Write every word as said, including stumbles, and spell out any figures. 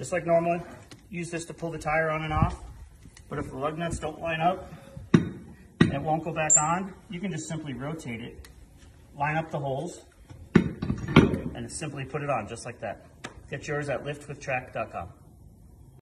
just like normal. Use this to pull the tire on and off. But if the lug nuts don't line up and it won't go back on, you can just simply rotate it, line up the holes, and simply put it on just like that. Get yours at lift with track dot com.